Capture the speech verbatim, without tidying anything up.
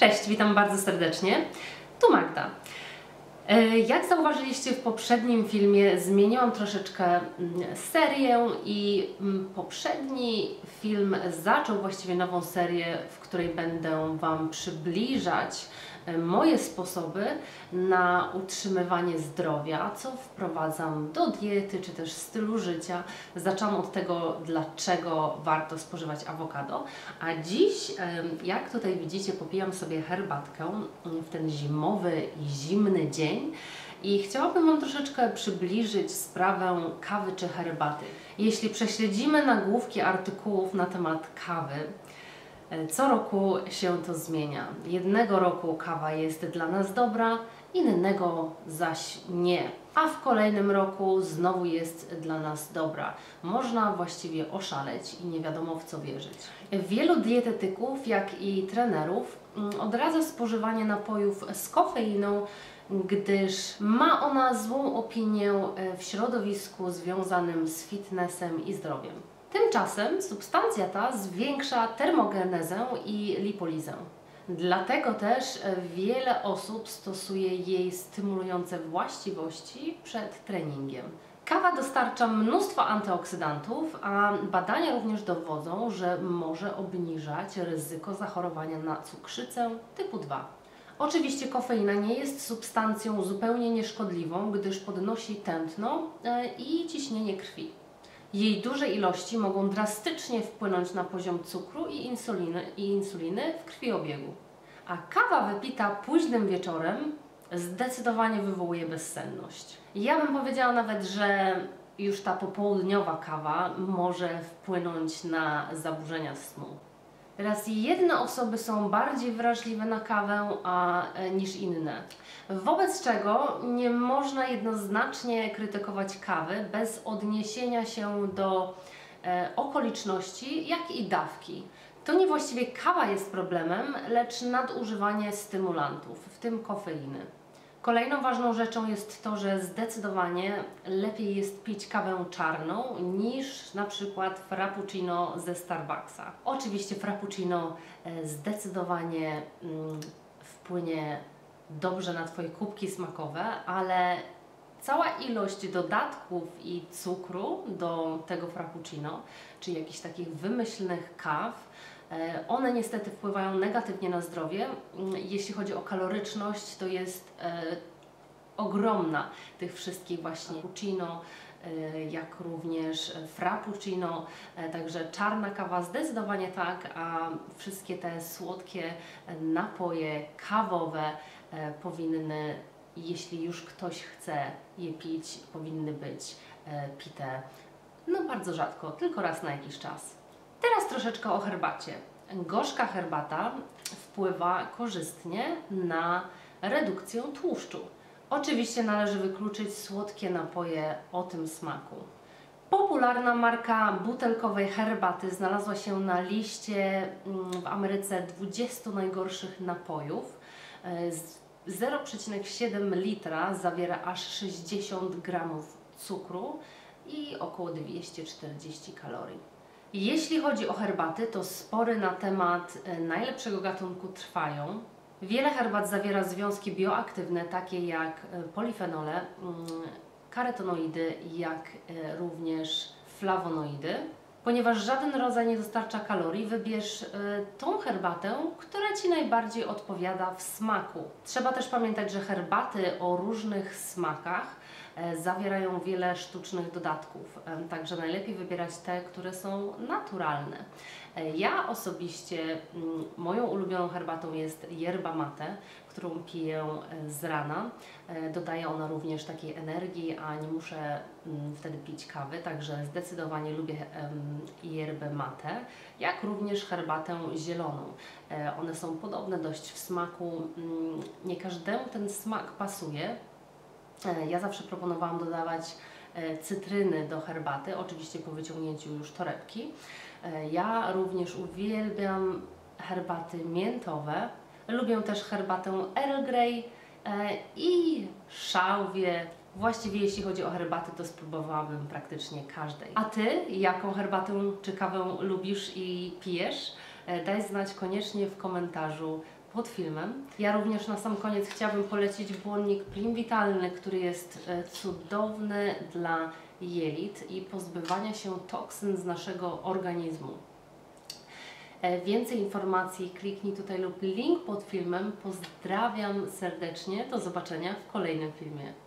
Cześć, witam bardzo serdecznie. Tu Magda. Jak zauważyliście w poprzednim filmie, zmieniłam troszeczkę serię i poprzedni film zaczął właściwie nową serię, w której będę Wam przybliżać moje sposoby na utrzymywanie zdrowia, co wprowadzam do diety czy też stylu życia. Zaczęłam od tego, dlaczego warto spożywać awokado, a dziś, jak tutaj widzicie, popijam sobie herbatkę w ten zimowy i zimny dzień i chciałabym Wam troszeczkę przybliżyć sprawę kawy czy herbaty. Jeśli prześledzimy nagłówki artykułów na temat kawy, co roku się to zmienia. Jednego roku kawa jest dla nas dobra, innego zaś nie. A w kolejnym roku znowu jest dla nas dobra. Można właściwie oszaleć i nie wiadomo w co wierzyć. Wielu dietetyków, jak i trenerów odradza spożywanie napojów z kofeiną, gdyż ma ona złą opinię w środowisku związanym z fitnessem i zdrowiem. Tymczasem substancja ta zwiększa termogenezę i lipolizę. Dlatego też wiele osób stosuje jej stymulujące właściwości przed treningiem. Kawa dostarcza mnóstwo antyoksydantów, a badania również dowodzą, że może obniżać ryzyko zachorowania na cukrzycę typu dwa. Oczywiście kofeina nie jest substancją zupełnie nieszkodliwą, gdyż podnosi tętno i ciśnienie krwi. Jej duże ilości mogą drastycznie wpłynąć na poziom cukru i insuliny, i insuliny w krwiobiegu. A kawa wypita późnym wieczorem zdecydowanie wywołuje bezsenność. Ja bym powiedziała nawet, że już ta popołudniowa kawa może wpłynąć na zaburzenia snu. Teraz jedne osoby są bardziej wrażliwe na kawę a, niż inne, wobec czego nie można jednoznacznie krytykować kawy bez odniesienia się do e, okoliczności, jak i dawki. To nie właściwie kawa jest problemem, lecz nadużywanie stymulantów, w tym kofeiny. Kolejną ważną rzeczą jest to, że zdecydowanie lepiej jest pić kawę czarną niż na przykład frappuccino ze Starbucksa. Oczywiście frappuccino zdecydowanie mm, wpłynie dobrze na Twoje kubki smakowe, ale cała ilość dodatków i cukru do tego frappuccino, czy jakichś takich wymyślnych kaw, one niestety wpływają negatywnie na zdrowie. Jeśli chodzi o kaloryczność, to jest e, ogromna tych wszystkich właśnie cappuccino, e, jak również frappuccino, e, także czarna kawa zdecydowanie tak, a wszystkie te słodkie napoje kawowe e, powinny, jeśli już ktoś chce je pić, powinny być e, pite no bardzo rzadko, tylko raz na jakiś czas. Teraz troszeczkę o herbacie. Gorzka herbata wpływa korzystnie na redukcję tłuszczu. Oczywiście należy wykluczyć słodkie napoje o tym smaku. Popularna marka butelkowej herbaty znalazła się na liście w Ameryce dwudziestu najgorszych napojów. zero przecinek siedem litra zawiera aż sześćdziesiąt gramów cukru i około dwieście czterdzieści kalorii. Jeśli chodzi o herbaty, to spory na temat najlepszego gatunku trwają. Wiele herbat zawiera związki bioaktywne, takie jak polifenole, karotenoidy, jak również flawonoidy. Ponieważ żaden rodzaj nie dostarcza kalorii, wybierz tą herbatę, która Ci najbardziej odpowiada w smaku. Trzeba też pamiętać, że herbaty o różnych smakach zawierają wiele sztucznych dodatków, także najlepiej wybierać te, które są naturalne. Ja osobiście, moją ulubioną herbatą jest yerba mate, którą piję z rana. Dodaje ona również takiej energii, a nie muszę wtedy pić kawy, także zdecydowanie lubię yerbę mate, jak również herbatę zieloną. One są podobne dość w smaku, nie każdemu ten smak pasuje. Ja zawsze proponowałam dodawać cytryny do herbaty, oczywiście po wyciągnięciu już torebki. Ja również uwielbiam herbaty miętowe. Lubię też herbatę Earl Grey i szałwię. Właściwie jeśli chodzi o herbaty, to spróbowałabym praktycznie każdej. A Ty, jaką herbatę czy kawę lubisz i pijesz? Daj znać koniecznie w komentarzu pod filmem. Ja również na sam koniec chciałabym polecić błonnik Prim Vitalny, który jest cudowny dla jelit i pozbywania się toksyn z naszego organizmu. Więcej informacji kliknij tutaj lub link pod filmem. Pozdrawiam serdecznie, do zobaczenia w kolejnym filmie.